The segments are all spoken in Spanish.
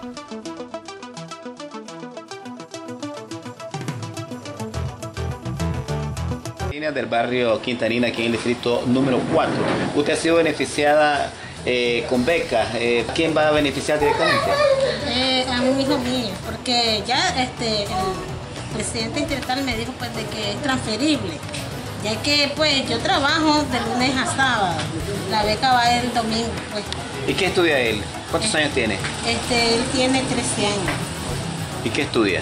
Del barrio Quintanina, aquí en el distrito número 4. Usted ha sido beneficiada con becas. ¿Quién va a beneficiar directamente? A un hijo mío, porque ya el presidente distrital me dijo pues de que es transferible, ya que pues yo trabajo de lunes a sábado, la beca va el domingo pues. ¿Y qué estudia él? ¿Cuántos años tiene? Él tiene 13 años. ¿Y qué estudia?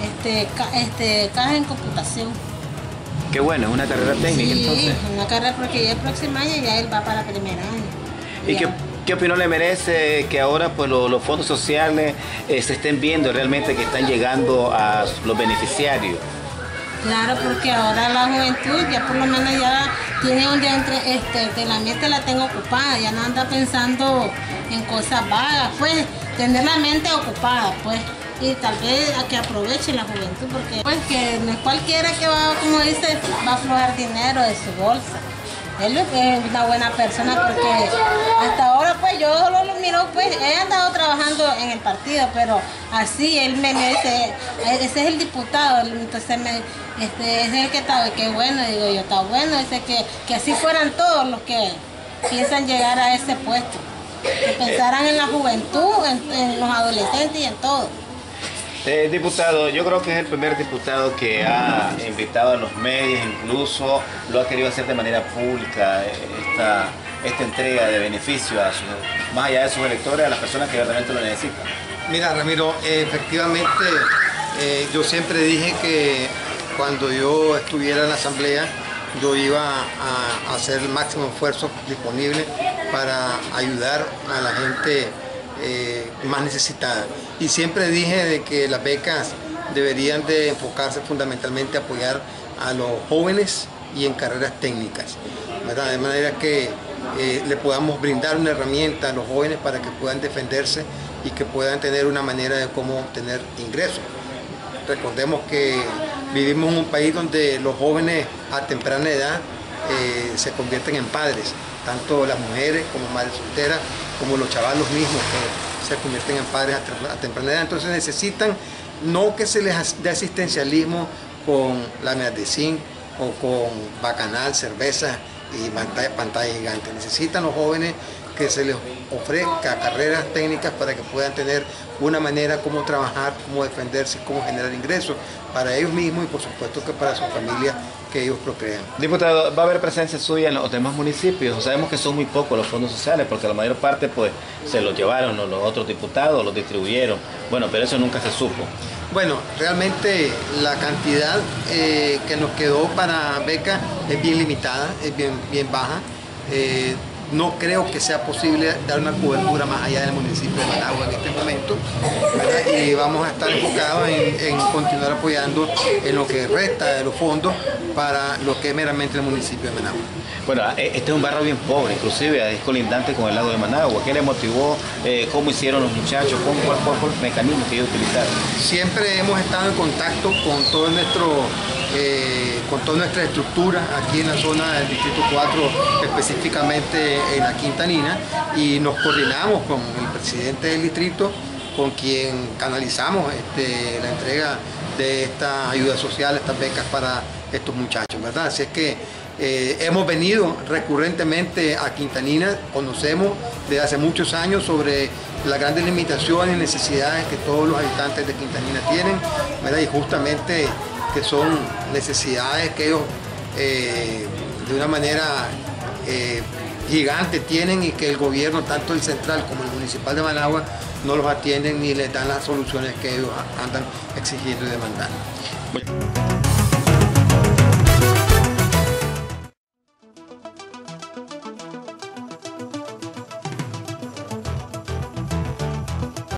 Caja en computación. Qué bueno, es una carrera técnica. Sí, entonces. Una carrera porque ya el próximo año ya él va para primer año. ¿Y qué opinión le merece que ahora pues los fondos sociales se estén viendo realmente que están llegando a los beneficiarios? Claro, porque ahora la juventud ya por lo menos ya tiene donde la mente la tengo ocupada, ya no anda pensando en cosas vagas, pues tener la mente ocupada, pues. Y tal vez a que aproveche la juventud, porque pues que no es cualquiera que va, como dice, va a aflojar dinero de su bolsa. Él es una buena persona porque hasta ahora pues yo solo lo miro, pues he andado trabajando en el partido, pero así él me dice, ese es el diputado, entonces ese es el que está, qué bueno, digo yo, está bueno, dice que así fueran todos los que piensan llegar a ese puesto, que pensaran en la juventud, en los adolescentes y en todo. Diputado, yo creo que es el primer diputado que ha invitado a los medios, incluso lo ha querido hacer de manera pública, esta entrega de beneficio más allá de sus electores, a las personas que verdaderamente lo necesitan. Mira, Ramiro, efectivamente yo siempre dije que cuando yo estuviera en la asamblea yo iba a hacer el máximo esfuerzo disponible para ayudar a la gente más necesitada, y siempre dije de que las becas deberían de enfocarse fundamentalmente a apoyar a los jóvenes y en carreras técnicas, ¿verdad? De manera que le podamos brindar una herramienta a los jóvenes para que puedan defenderse y que puedan tener una manera de cómo obtener ingresos. Recordemos que vivimos en un país donde los jóvenes a temprana edad se convierten en padres, tanto las mujeres como madres solteras, como los chavalos mismos que se convierten en padres a temprana edad. Entonces necesitan no que se les dé asistencialismo con láminas de zinc o con bacanal, cerveza y pantalla gigante. Necesitan los jóvenes que se les ofrezca carreras técnicas para que puedan tener una manera cómo trabajar, cómo defenderse, cómo generar ingresos para ellos mismos y por supuesto que para su familia que ellos procrean. Diputado, ¿va a haber presencia suya en los demás municipios? Sabemos que son muy pocos los fondos sociales porque la mayor parte pues se los llevaron los otros diputados, los distribuyeron. Bueno, pero eso nunca se supo. Bueno, realmente la cantidad que nos quedó para becas es bien limitada, es bien baja. No creo que sea posible dar una cobertura más allá del municipio de Managua en este momento, ¿verdad? Y vamos a estar enfocados en continuar apoyando en lo que resta de los fondos para lo que es meramente el municipio de Managua. Bueno, este es un barrio bien pobre, inclusive es colindante con el lago de Managua. ¿Qué le motivó? ¿Cómo hicieron los muchachos? ¿Cuál fue el mecanismo que ellos utilizaron? Siempre hemos estado en contacto con todo con toda nuestra estructura aquí en la zona del Distrito 4, específicamente en la Quintanina, y nos coordinamos con el presidente del distrito, con quien canalizamos la entrega de esta ayuda social, estas becas para estos muchachos, ¿verdad? Así es que hemos venido recurrentemente a Quintanina, conocemos desde hace muchos años sobre las grandes limitaciones y necesidades que todos los habitantes de Quintanina tienen, ¿verdad? Y justamente que son necesidades que ellos de una manera gigante tienen y que el gobierno, tanto el central como el municipal de Managua, no los atienden ni les dan las soluciones que ellos andan exigiendo y demandando.